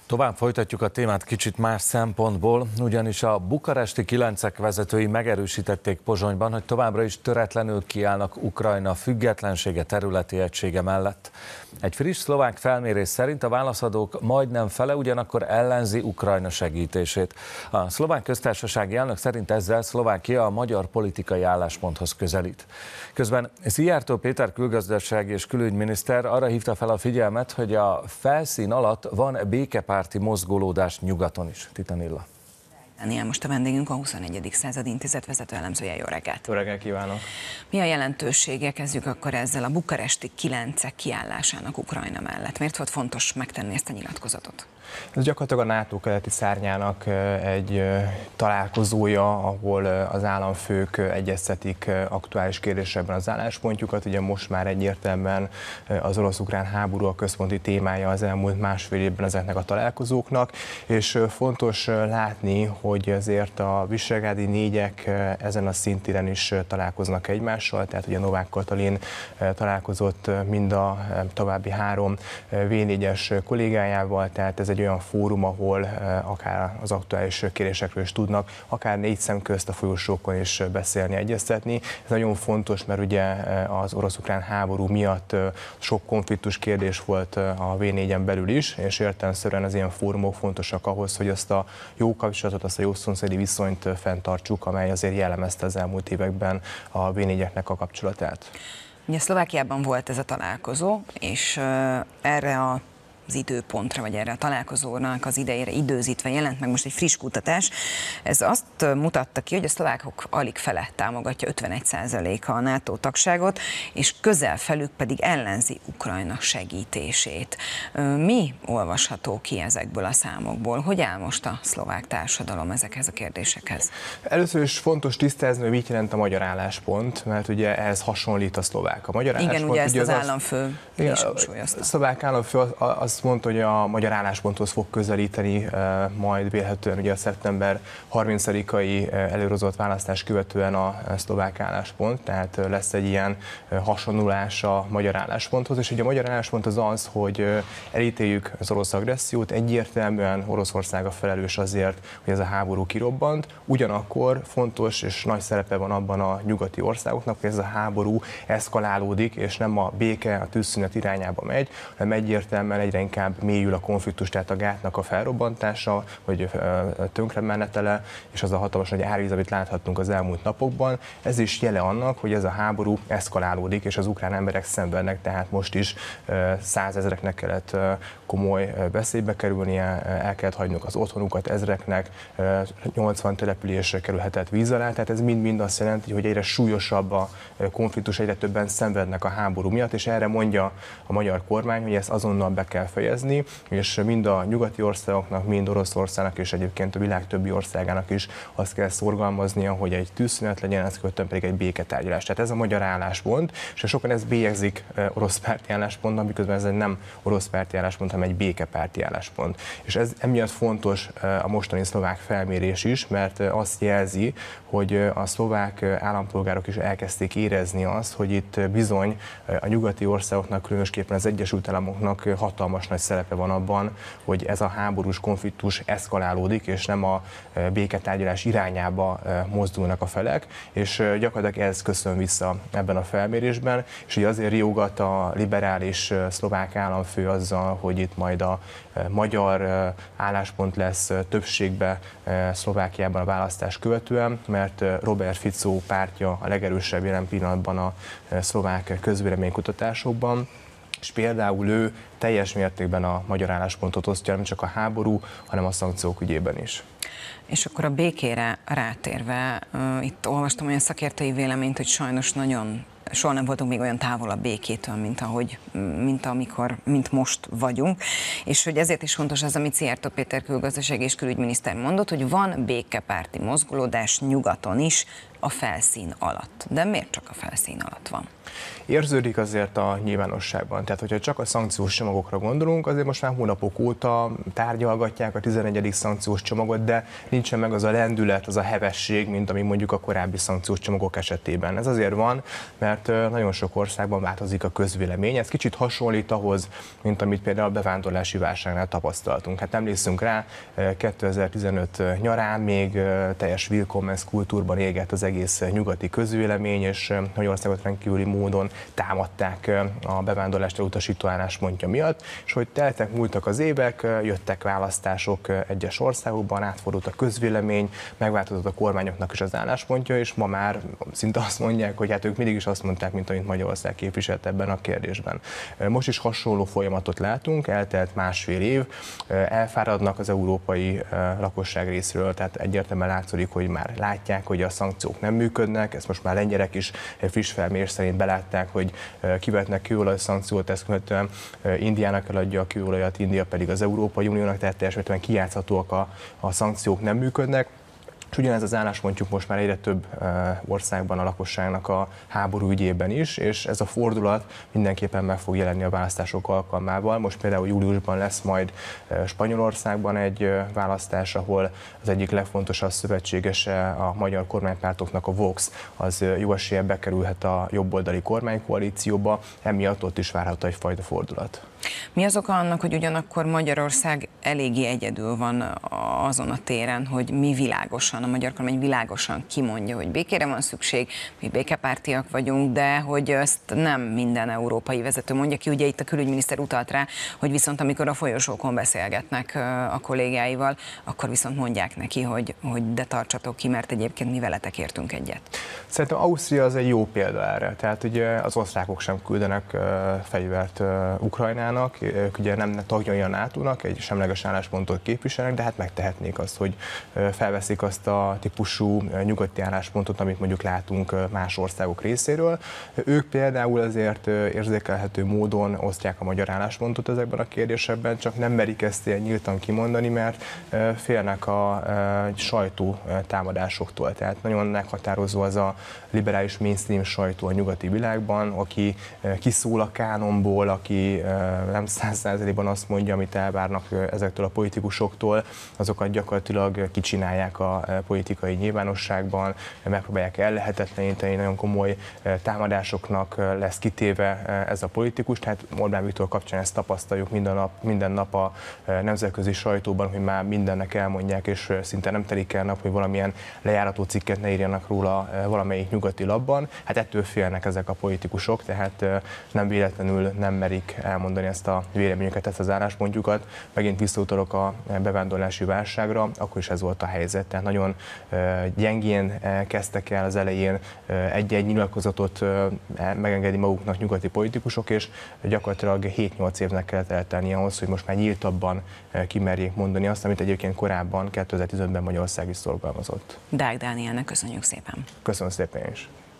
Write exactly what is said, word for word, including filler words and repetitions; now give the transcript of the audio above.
Tovább folytatjuk a témát kicsit más szempontból, ugyanis a bukaresti kilencek vezetői megerősítették Pozsonyban, hogy továbbra is töretlenül kiállnak Ukrajna függetlensége, területi egysége mellett. Egy friss szlovák felmérés szerint a válaszadók majdnem fele ugyanakkor ellenzi Ukrajna segítését. A szlovák köztársasági elnök szerint ezzel Szlovákia a magyar politikai állásponthoz közelít. Közben Szijjártó Péter külgazdasági és külügyminiszter arra hívta fel a figyelmet, hogy a felszín alatt van békepárti mozgolódás nyugaton is. Titanilla. Dániel most a vendégünk, a huszonegyedik század intézet vezető elemzője. Jó reggelt! Jó reggelt kívánok! Mi a jelentősége, kezdjük akkor ezzel, a bukaresti kilencek kiállásának Ukrajna mellett? Miért volt fontos megtenni ezt a nyilatkozatot? Ez gyakorlatilag a NATO keleti szárnyának egy találkozója, ahol az államfők egyeztetik aktuális kérdésekben az álláspontjukat. Ugye most már egyértelműen az orosz-ukrán háború a központi témája az elmúlt másfél évben ezeknek a találkozóknak, és fontos látni, hogy azért a visegrádi négyek ezen a szintéren is találkoznak egymással, tehát ugye Novák Katalin találkozott mind a további három vé négyes kollégájával, tehát ez egy olyan fórum, ahol akár az aktuális kérdésekről is tudnak, akár négy szem közt a folyosókon is beszélni, egyeztetni. Ez nagyon fontos, mert ugye az orosz-ukrán háború miatt sok konfliktus kérdés volt a vé négyen belül is, és értelemszerűen az ilyen fórumok fontosak ahhoz, hogy azt a jó kapcsolatot, azt a jó szomszédi viszonyt fenntartsuk, amely azért jellemezte az elmúlt években a vé négyeknek a kapcsolatát. Ugye Szlovákiában volt ez a találkozó, és erre a az időpontra, vagy erre a találkozónak az idejére időzítve jelent meg most egy friss kutatás. Ez azt mutatta ki, hogy a szlovákok alig fele támogatja, ötvenegy százaléka a NATO tagságot, és közel felük pedig ellenzi Ukrajna segítését. Mi olvasható ki ezekből a számokból? Hogy áll most a szlovák társadalom ezekhez a kérdésekhez? Először is fontos tisztázni, hogy mit jelent a magyar álláspont, mert ugye ehhez hasonlít a szlovák. A magyar Igen, álláspont, ugye ezt ugye az, az államfő igen, is hangsúlyozta. A szlovák államfő az azt mondta, hogy a magyar állásponthoz fog közelíteni, majd vélhetően ugye a szeptember harmincadikai előrehozott választás követően a szlovák álláspont, tehát lesz egy ilyen hasonlulás a magyar állásponthoz, és ugye a magyar álláspont az az, hogy elítéljük az orosz agressziót, egyértelműen Oroszország a felelős azért, hogy ez a háború kirobbant, ugyanakkor fontos és nagy szerepe van abban a nyugati országoknak, hogy ez a háború eszkalálódik, és nem a béke, a tűzszünet irányába megy, hanem egyértelműen egyre inkább mélyül a konfliktus, tehát a gátnak a felrobbantása, vagy tönkremenetele, és az a hatalmas nagy árvíz, amit láthattunk az elmúlt napokban. Ez is jele annak, hogy ez a háború eszkalálódik, és az ukrán emberek szenvednek, tehát most is százezereknek kellett komoly veszélybe kerülnie, el kellett hagynunk az otthonukat ezreknek, nyolcvan településre kerülhetett víz alá, tehát ez mind-mind azt jelenti, hogy egyre súlyosabb a konfliktus, egyre többen szenvednek a háború miatt, és erre mondja a magyar kormány, hogy ezt azonnal be kell fejezni, és mind a nyugati országoknak, mind Oroszországnak, és egyébként a világ többi országának is azt kell szorgalmaznia, hogy egy tűzszünet legyen, ezt követően pedig egy béketárgyalás. Tehát ez a magyar álláspont, és sokan ezt bélyegzik orosz párti álláspontnak, miközben ez egy nem orosz párti álláspont, hanem egy békepárti álláspont. És ez emiatt fontos a mostani szlovák felmérés is, mert azt jelzi, hogy a szlovák állampolgárok is elkezdték érezni azt, hogy itt bizony a nyugati országoknak, különösképpen az Egyesült Államoknak hatalmas nagy szerepe van abban, hogy ez a háborús konfliktus eszkalálódik, és nem a béketárgyalás irányába mozdulnak a felek, és gyakorlatilag ez köszön vissza ebben a felmérésben, és ugye azért riogat a liberális szlovák államfő azzal, hogy itt majd a magyar álláspont lesz többségbe Szlovákiában a választás követően, mert Robert Fico pártja a legerősebb jelen pillanatban a szlovák közvéleménykutatásokban, és például ő teljes mértékben a magyar álláspontot osztja, nem csak a háború, hanem a szankciók ügyében is. És akkor a békére rátérve, itt olvastam olyan szakértői véleményt, hogy sajnos nagyon soha nem voltunk még olyan távol a békétől, mint ahogy, mint amikor, mint most vagyunk, és hogy ezért is fontos az, amit Szijjártó Péter külgazdasági és külügyminiszter mondott, hogy van békepárti mozgolódás nyugaton is a felszín alatt. De miért csak a felszín alatt van? Érződik azért a nyilvánosságban. Tehát, hogyha csak a szankciós csomagokra gondolunk, azért most már hónapok óta tárgyalgatják a tizennegyedik szankciós csomagot, de nincsen meg az a lendület, az a hevesség, mint ami mondjuk a korábbi szankciós csomagok esetében. Ez azért van, mert mert nagyon sok országban változik a közvélemény. Ez kicsit hasonlít ahhoz, mint amit például a bevándorlási válságnál tapasztaltunk. Hát emlékszünk rá, kétezer-tizenöt nyarán még teljes willkommens kultúrban égett az egész nyugati közvélemény, és Magyarországot rendkívüli módon támadták a bevándorlást elutasító álláspontja miatt, és hogy teltek, múltak az évek, jöttek választások egyes országokban, átfordult a közvélemény, megváltozott a kormányoknak is az álláspontja, és ma már szinte azt mondják, hogy hát ők mindig is azt mondták, mint amit Magyarország képviselt ebben a kérdésben. Most is hasonló folyamatot látunk, eltelt másfél év, elfáradnak az európai lakosság részről, tehát egyértelműen látszik, hogy már látják, hogy a szankciók nem működnek, ezt most már lengyelek is friss felmérés szerint belátták, hogy kivetnek kőolaj szankciót, ezt követően Indiának eladja a kőolajat, India pedig az Európai Uniónak, tehát teljes mértékben kijátszhatóak a, a szankciók nem működnek. És ugyanez az álláspontjuk most már egyre több országban a lakosságnak a háború ügyében is, és ez a fordulat mindenképpen meg fog jelenni a választások alkalmával. Most például júliusban lesz majd Spanyolországban egy választás, ahol az egyik legfontosabb szövetségese a magyar kormánypártoknak, a Vox, az jó eséllyel bekerülhet a jobboldali kormánykoalícióba, emiatt ott is várható egyfajta fordulat. Mi az oka annak, hogy ugyanakkor Magyarország eléggé egyedül van azon a téren, hogy mi világosan, a magyar kormány világosan kimondja, hogy békére van szükség, mi békepártiak vagyunk, de hogy ezt nem minden európai vezető mondja ki. Ugye itt a külügyminiszter utalt rá, hogy viszont amikor a folyosókon beszélgetnek a kollégáival, akkor viszont mondják neki, hogy, hogy de tartsatok ki, mert egyébként mi veletek értünk egyet. Szerintem Ausztria az egy jó példa erre. Tehát ugye az osztrákok sem küldenek fegyvert Ukrajnának, ők ugye nem tagjai a nátónak, egy semleges álláspontot képviselnek, de hát megtehetnék azt, hogy felveszik azt a típusú nyugati álláspontot, amit mondjuk látunk más országok részéről. Ők például azért érzékelhető módon osztják a magyar álláspontot ezekben a kérdésekben, csak nem merik ezt ilyen nyíltan kimondani, mert félnek a sajtó támadásoktól. Tehát nagyon meghatározó az a liberális mainstream sajtó a nyugati világban, aki kiszól a kánonból, aki nem száz százalékban azt mondja, amit elvárnak ezektől a politikusoktól, azokat gyakorlatilag kicsinálják a politikai nyilvánosságban, megpróbálják ellehetetleníteni, nagyon komoly támadásoknak lesz kitéve ez a politikus, tehát Orbán Viktor kapcsán ezt tapasztaljuk minden nap, minden nap a nemzetközi sajtóban, hogy már mindennek elmondják, és szinte nem telik el nap, hogy valamilyen lejárató cikket ne írjanak róla valamelyik nyugati labban. Hát ettől félnek ezek a politikusok, tehát nem véletlenül nem merik elmondani ezt a véleményüket, ezt az álláspontjukat. Megint visszautalok a bevándorlási válságra, akkor is ez volt a helyzet. Tehát nagyon gyengén kezdtek el az elején egy-egy nyilatkozatot megengedni maguknak nyugati politikusok, és gyakorlatilag hét-nyolc évnek kellett eltelni ahhoz, hogy most már nyíltabban kimerjék mondani azt, amit egyébként korábban, kétezer-tizenötben Magyarország is szorgalmazott. Deák Dánielnek köszönjük szépen. Köszönöm szépen is.